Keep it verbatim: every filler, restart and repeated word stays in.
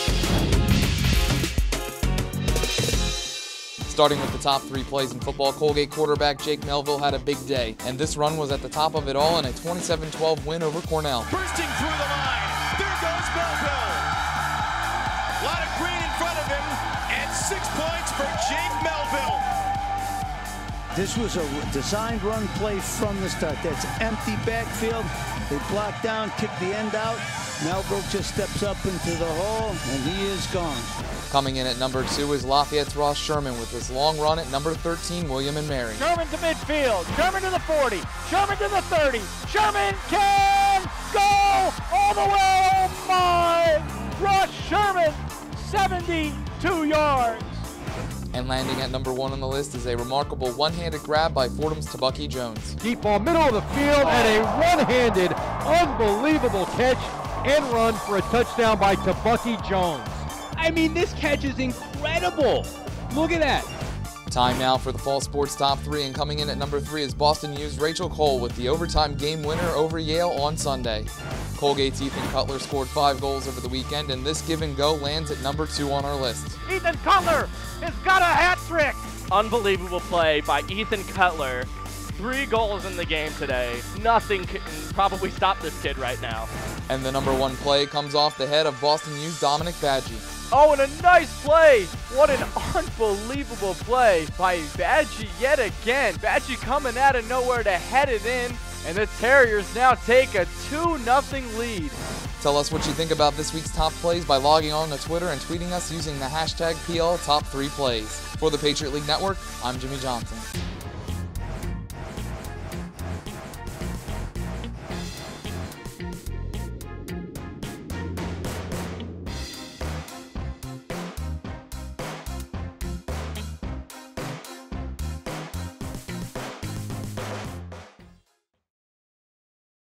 Starting with the top three plays in football, Colgate quarterback Jake Melville had a big day, and this run was at the top of it all in a twenty-seven twelve win over Cornell. Bursting through the line, there goes Melville. A lot of green in front of him, and six points for Jake Melville. This was a designed run play from the start. That's empty backfield. They block down, kick the end out. Melville just steps up into the hole, and he is gone. Coming in at number two is Lafayette's Ross Sherman with this long run at number thirteen, William and Mary. Sherman to midfield, Sherman to the forty, Sherman to the thirty, Sherman can go all the way, oh my! Ross Sherman, seventy-two yards. And landing at number one on the list is a remarkable one-handed grab by Fordham's Tabucky Jones. Deep ball, middle of the field, and a one-handed, unbelievable catch and run for a touchdown by Tabucky Jones. I mean, this catch is incredible. Look at that. Time now for the fall sports top three, and coming in at number three is Boston U's Rachel Cole with the overtime game winner over Yale on Sunday. Colgate's Ethan Cutler scored five goals over the weekend, and this give and go lands at number two on our list. Ethan Cutler has got a hat trick. Unbelievable play by Ethan Cutler. Three goals in the game today. Nothing can probably stop this kid right now. And the number one play comes off the head of Boston U's Dominic Badgie. Oh, and a nice play. What an unbelievable play by Badgie yet again. Badgie coming out of nowhere to head it in, and the Terriers now take a two nothing lead. Tell us what you think about this week's top plays by logging on to Twitter and tweeting us using the hashtag P L Top three Plays. For the Patriot League Network, I'm Jimmy Johnson.